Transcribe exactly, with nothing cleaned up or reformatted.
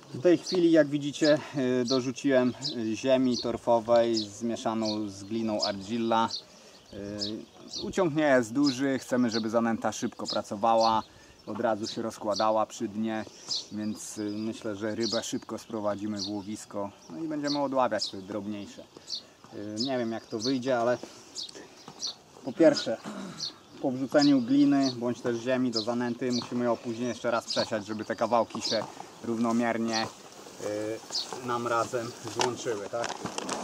W tej chwili, jak widzicie, dorzuciłem ziemi torfowej zmieszaną z gliną argilla. Uciąg nie jest duży, chcemy, żeby zanęta szybko pracowała, od razu się rozkładała przy dnie, więc myślę, że rybę szybko sprowadzimy w łowisko, no i będziemy odławiać te drobniejsze. Nie wiem, jak to wyjdzie, ale po pierwsze, po wrzuceniu gliny bądź też ziemi do zanęty musimy ją później jeszcze raz przesiać, żeby te kawałki się równomiernie yy, nam razem złączyły, tak?